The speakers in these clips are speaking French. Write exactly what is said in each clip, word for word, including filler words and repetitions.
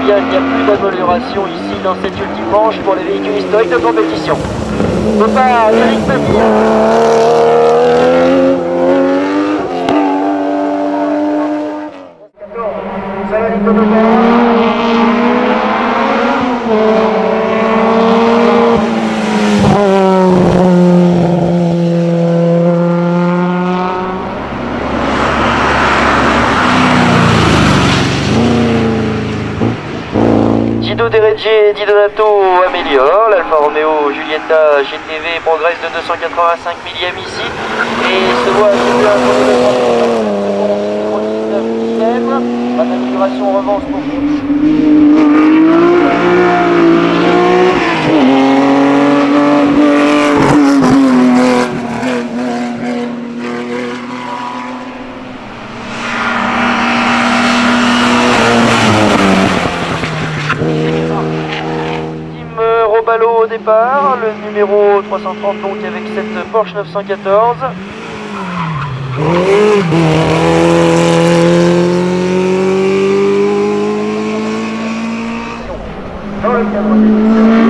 bien qu'il n'y a plus d'amélioration ici dans cette ultime manche pour les véhicules historiques de compétition. Départ d'Éric Papillon. Ça va vite au Guido De Reggi et Di Donato améliorent. L'Alfa Romeo Giulietta G T V progresse de deux cent quatre-vingt-cinq millièmes ici et se voit attribuer un zéro virgule dix-neuf millièmes. Pas d'amélioration en revanche pour Robalo au départ, le numéro trois cent trente donc avec cette Porsche neuf cent quatorze. Dans le cadre des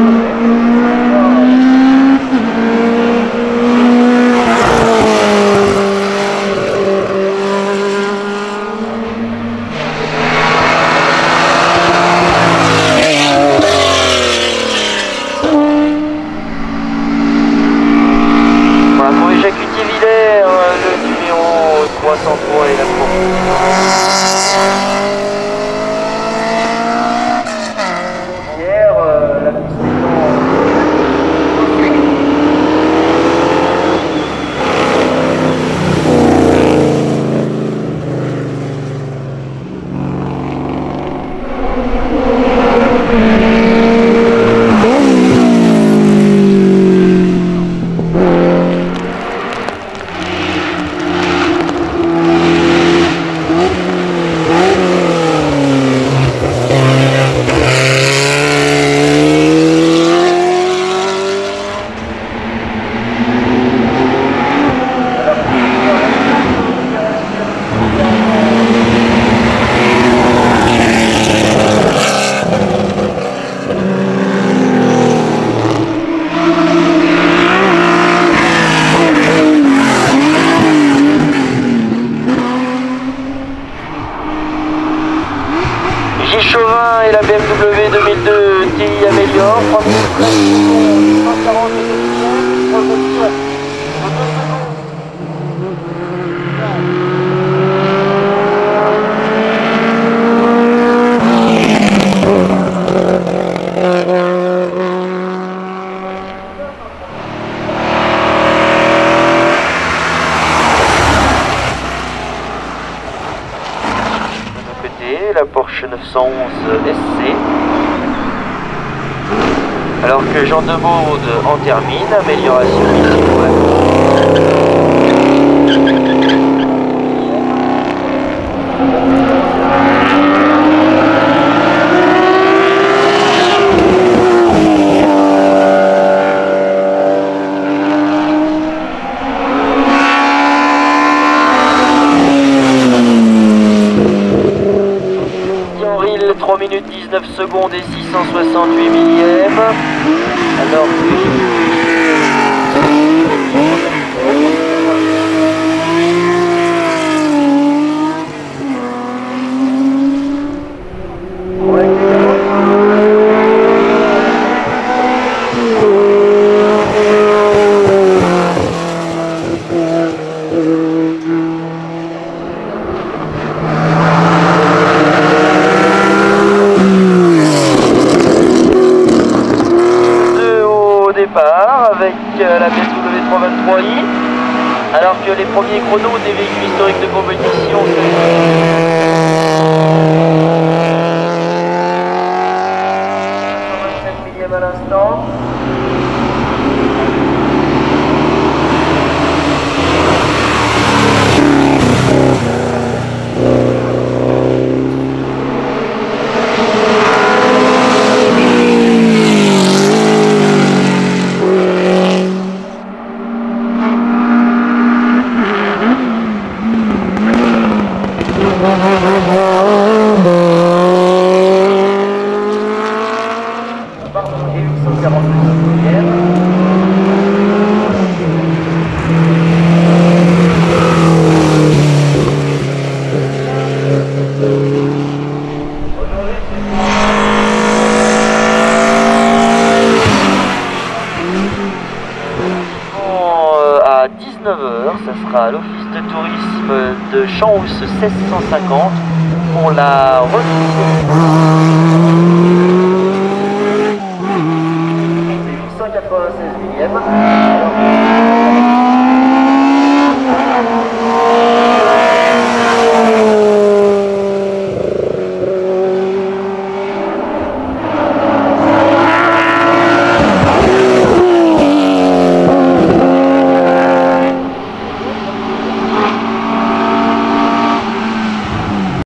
trois cent trois et la Hier, euh, la piste Chauvin et la B M W deux mille deux T I améliore. trois mille cent quarante la Porsche neuf cent onze S C, alors que Jean Demaude en termine, amélioration ici pour la trois minutes dix-neuf secondes et six cent soixante-huit millièmes, alors que avec la B M W trois cent vingt-trois i, alors que les premiers chronos des véhicules historiques de compétition cent vingt-sept millièmes à l'instant. Euh, à dix-neuf heures, ça sera à l'office de tourisme de Champs-Housses seize cent cinquante pour la remise cent quatre-vingt-seize millième.